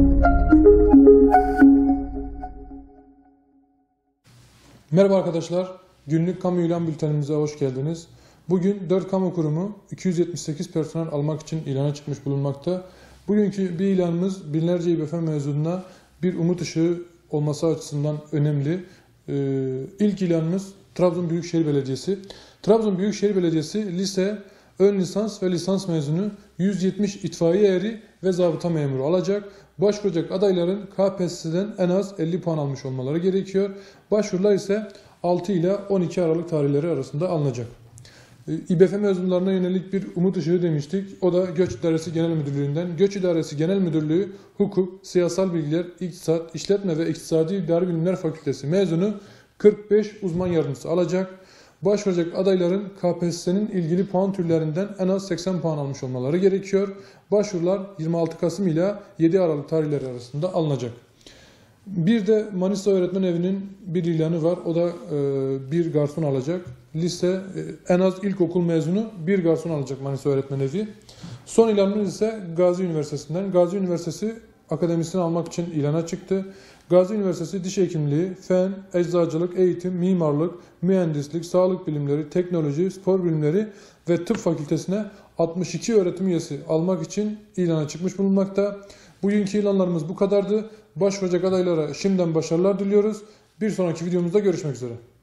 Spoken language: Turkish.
Merhaba arkadaşlar, günlük kamu ilan bültenimize hoş geldiniz. Bugün 4 kamu kurumu 278 personel almak için ilana çıkmış bulunmakta. Bugünkü bir ilanımız binlerce İBF mezununa bir umut ışığı olması açısından önemli. İlk ilanımız Trabzon Büyükşehir Belediyesi. Trabzon Büyükşehir Belediyesi lise, ön lisans ve lisans mezunu 170 itfaiye eri ve zabıta memuru alacak. Başvuracak adayların KPSS'den en az 50 puan almış olmaları gerekiyor. Başvurular ise 6 ile 12 Aralık tarihleri arasında alınacak. İBF mezunlarına yönelik bir umut ışığı demiştik. O da Göç İdaresi Genel Müdürlüğü'nden. Göç İdaresi Genel Müdürlüğü Hukuk, Siyasal Bilgiler, İktisat, İşletme ve İktisadi İdari Bilimler Fakültesi mezunu 45 uzman yardımcısı alacak. Başvuracak adayların KPSS'nin ilgili puan türlerinden en az 80 puan almış olmaları gerekiyor. Başvurular 26 Kasım ile 7 Aralık tarihleri arasında alınacak. Bir de Manisa Öğretmen Evi'nin bir ilanı var. O da bir garson alacak. Lise, en az ilkokul mezunu bir garson alacak Manisa Öğretmen Evi. Son ilanımız ise Gazi Üniversitesi'nden. Gazi Üniversitesi akademisini almak için ilana çıktı. Gazi Üniversitesi Diş Hekimliği, Fen, Eczacılık, Eğitim, Mimarlık, Mühendislik, Sağlık Bilimleri, Teknoloji, Spor Bilimleri ve Tıp Fakültesine 62 öğretim üyesi almak için ilana çıkmış bulunmakta. Bugünkü ilanlarımız bu kadardı. Başvuracak adaylara şimdiden başarılar diliyoruz. Bir sonraki videomuzda görüşmek üzere.